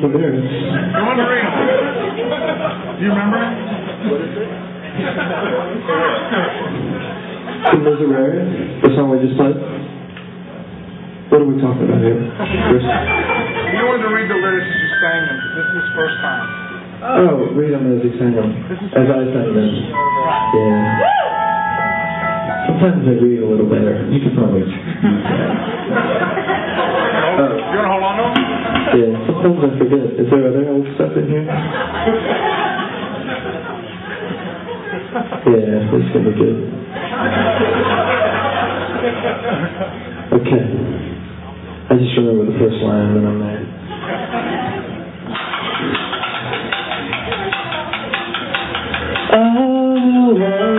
Immovable Motorist. You want to read? Do you remember it? Immovable Motorist, the song we just played. What are we talking about here? You wanted to read the lyrics as you sang them. This is his first time. Oh, read them as he sang them. As I sang them. Yeah. Sometimes I read a little better. You can probably. You want to hold on to them? Yeah, sometimes I forget. Is there other old stuff in here? Yeah, this is going to be good. Okay. I just remember the first line when I'm there. Oh,